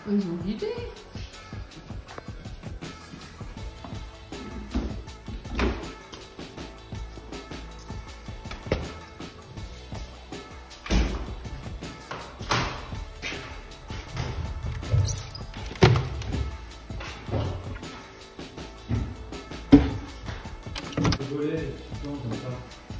Ils ont l'idée. Voler, comme ça.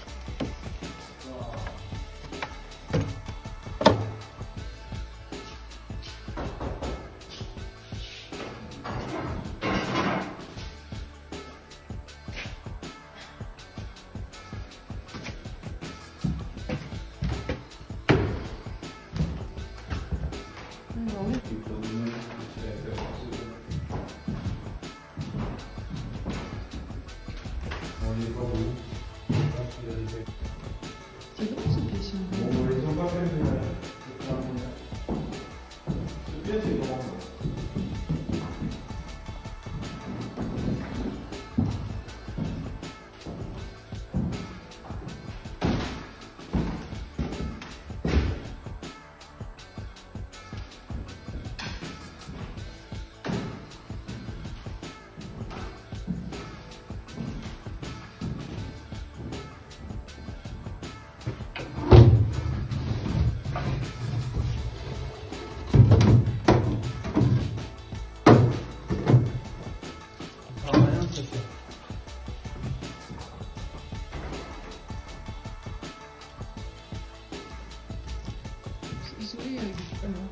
C'est bon ce question. Bon, ils ont pas fait c'est bien, c'est grand. Isolé avec des panneaux.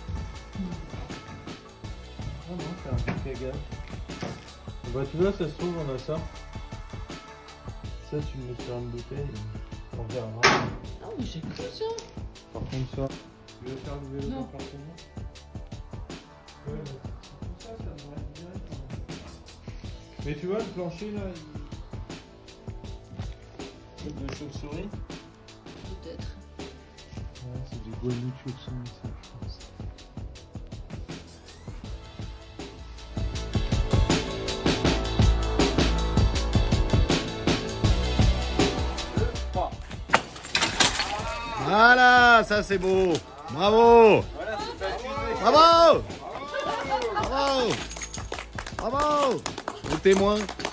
Ah non, c'est un truc égal. Bah tu vois, ça se trouve, on a ça. Ça, tu le mets sur une bouteille, on verra. Ah oui, j'ai cru ça. Par contre, ça, tu veux faire le vélo Non. de planchonnement? Ouais, mais ça devrait être direct. Mais tu vois, le plancher là, il... de chauve-souris. Peut-être. Ouais, c'est du goût de chauve-souris, ça, je pense. Voilà, ça c'est beau. Bravo. Voilà, c'est pas accusé. Bravo. Bravo. Bravo. Le témoin.